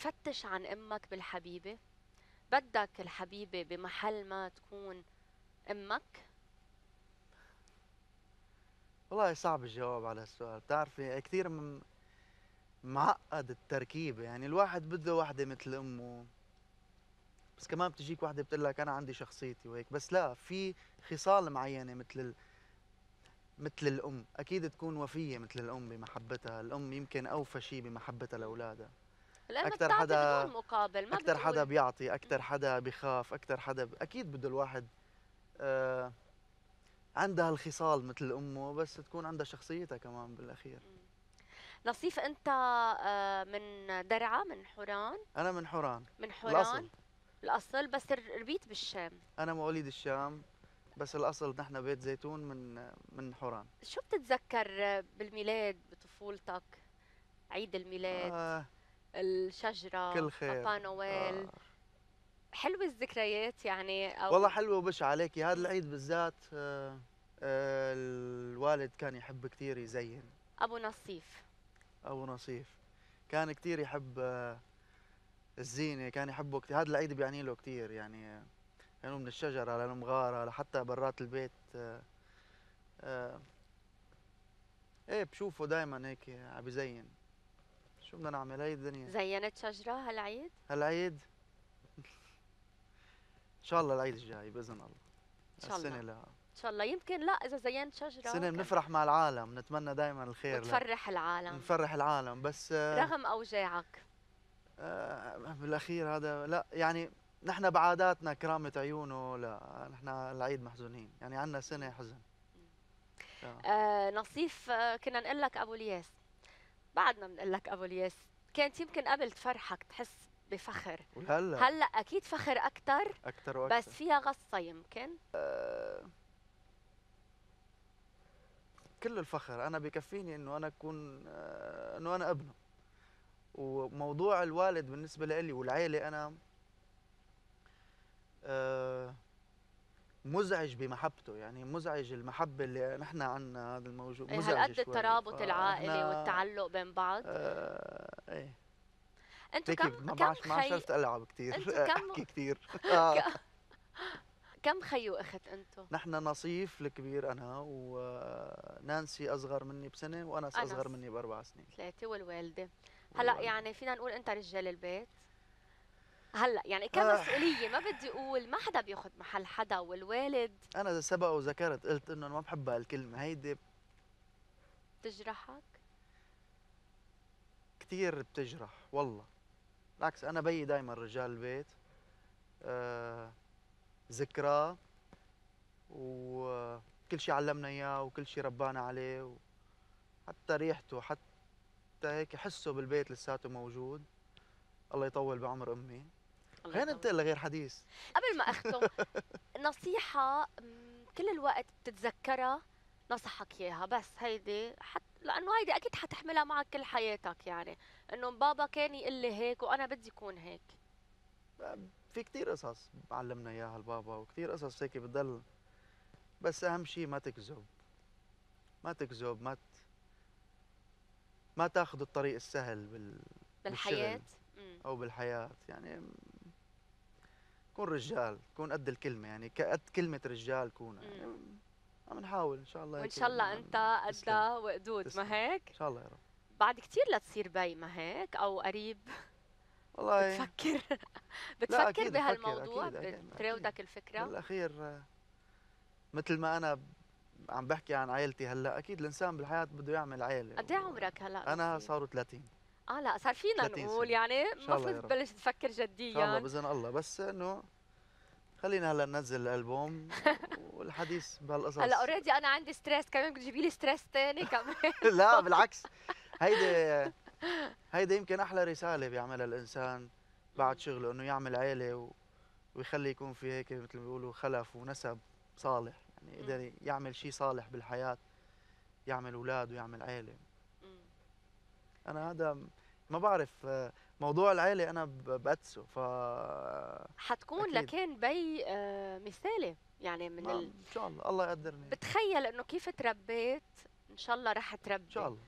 بتفتش عن امك بالحبيبة؟ بدك الحبيبة بمحل ما تكون امك؟ والله صعب الجواب على السؤال. بتعرفي كثير معقد التركيب. يعني الواحد بده وحده مثل امه، بس كمان بتجيك وحده بتقول لك انا عندي شخصيتي وهيك. بس لا، في خصال معينه مثل الام اكيد تكون وفيه مثل الام بمحبتها. الام يمكن اوفى شيء بمحبتها مم. لاولادها. الام اكثر بتعطي حدا بدون مقابل، ما اكثر حدا بتقول. بيعطي، اكثر مم. حدا بخاف، اكثر حدا اكيد بده الواحد آه عندها الخصال مثل امه، بس تكون عندها شخصيتها كمان بالاخير. مم. نصيف، انت من درعا، من حوران؟ انا من حوران من الاصل. حوران الاصل، بس ربيت بالشام. انا مواليد الشام، بس الاصل نحن بيت زيتون من حوران. شو بتتذكر بالميلاد بطفولتك؟ عيد الميلاد، آه الشجرة، كل خير. بابا نويل. آه حلوة الذكريات يعني والله او. حلوة وبش عليكي هذا مم. العيد بالذات. الوالد كان يحب كثير يزين. ابو نصيف. ابو نصيف كان كثير يحب الزينة، كان يحبه كثير. هذا العيد بيعني له كثير يعني. كانوا من الشجرة للمغارة لحتى برات البيت. آه ايه بشوفه دائما هيك عم بيزين. شو بدنا نعمل، هي الدنيا. زينت شجرة هالعيد؟ هالعيد ان شاء الله العيد الجاي باذن الله. ان شاء الله. السنة ان لا، شاء الله، يمكن لا اذا زينت شجرة السنة كان بنفرح مع العالم، نتمنى دائما الخير وتفرح العالم نفرح العالم. بس رغم اوجاعك. بالاخير هذا لا يعني. نحن بعاداتنا كرامة عيونه، لا نحن العيد محزونين يعني، عندنا سنة مم. حزن. مم. آه. نصيف، كنا نقول لك ابو الياس، بعدنا بنقول لك ابو الياس. كانت يمكن قبل تفرحك تحس بفخر، وهلا هلا اكيد فخر اكثر، اكثر بس واكثر. فيها غصة يمكن. كل الفخر انا بكفيني انه انا اكون انه انا ابنه. وموضوع الوالد بالنسبة لي والعيلة، انا آه، مزعج بمحبته. يعني مزعج المحبة اللي نحن عنا، هذا الموجود مزعج هالقد شوي. الترابط العائلي فنحن والتعلق بين بعض. ايه انتوا هيك كم ما خي؟ عرفت العب كثير انتوا كم احكي كثير ك- كم خي واخت انتوا؟ نحن نصيف الكبير انا، ونانسي اصغر مني بسنة، وانس انس اصغر مني ب4 سنين. ثلاثة والوالدة. هلا والوالدة يعني فينا نقول انت رجال البيت. هلا يعني آه كمسؤولية، ما بدي اقول ما حدا بياخذ محل حدا، والوالد انا سبق وذكرت قلت انه ما بحب هالكلمة هيدي. تجرحك. كثير بتجرح والله. بالعكس انا بيي دائما رجال البيت. آه ذكراه، وكل شيء علمنا اياه وكل شيء ربانا عليه. وحتى ريحته، حتى هيك حسه بالبيت لساته موجود. الله يطول بعمر امي. الله خلينا يطول ننتقل بعمرك. لغير حديث. قبل ما اختم، نصيحة كل الوقت بتتذكرها نصحك اياها، بس هيدي لانه هيدي اكيد حتحملها معك كل حياتك، يعني انه بابا كان يقول لي هيك وانا بدي اكون هيك. في كتير قصص علمنا اياها البابا، وكتير قصص هيك بتضل. بس اهم شيء ما تكذب. ما تكذب، ما تاخذ الطريق السهل بالحياة. بالشغل او بالحياة يعني. كون رجال، كون قد الكلمة يعني، قد كلمة رجال كون يعني. امم عم نحاول ان شاء الله وان هيك شاء الله انت تسلم. قدها وقدود، ما تسلم هيك؟ ان شاء الله يا رب. بعد كتير لتصير بي، ما هيك؟ او قريب. والله بتفكر لا بتفكر اكيد بفكر، بهالموضوع، اكيد اكيد اكيد. بتراودك الفكرة؟ بالاخير مثل ما انا عم بحكي عن عائلتي هلا، اكيد الانسان بالحياه بده يعمل عائله. قد ايه عمرك هلا وانا نصيب؟ صاروا 30. اه لا، صار فينا 30 نقول سنه يعني ان شاء الله المفروض يا رب. تبلش تفكر ان شاء الله جديا. باذن الله. بس انه خلينا هلا ننزل الالبوم والحديث هلا بهالقصص. اوريدي انا عندي ستريس، كمان بتجيبي لي ستريس تاني كمان. لا بالعكس. هيدي هيدي يمكن احلى رساله بيعملها الانسان بعد أمم، شغله، انه يعمل عائله ويخلي يكون في هيك مثل ما بيقولوا خلف ونسب صالح. يعني أمم، يقدر يعمل شيء صالح بالحياه، يعمل اولاد ويعمل عائله. أمم. انا هذا ما بعرف. موضوع العيلة انا بقدسه. حتكون اكيد. لكان بي مثالي يعني من ما ان شاء الله الله يقدرني. بتخيل انه كيف تربيت، ان شاء الله رح ان شاء تربي الله